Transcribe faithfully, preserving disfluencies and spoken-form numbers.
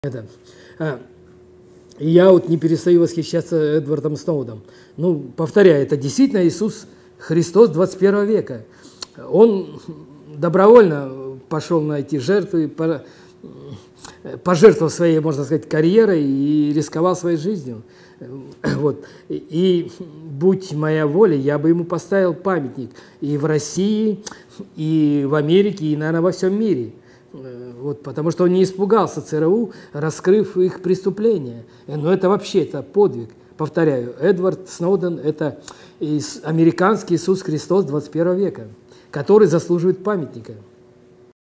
Это, а, я вот не перестаю восхищаться Эдвардом Сноудом. Ну, повторяю, это действительно Иисус Христос двадцать первого века. Он добровольно пошел на эти жертвы, пожертвовал своей, можно сказать, карьерой и рисковал своей жизнью. Вот. И будь моя воля, я бы ему поставил памятник и в России, и в Америке, и, наверное, во всем мире. Вот, потому что он не испугался ЦРУ, раскрыв их преступления. Но это вообще это подвиг. Повторяю, Эдвард Сноуден – это американский Иисус Христос двадцать первого века, который заслуживает памятника.